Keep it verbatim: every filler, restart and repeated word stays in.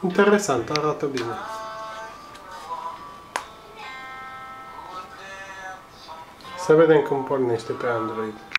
Interesant, arată bine. Să vedem cum pornește pe Android.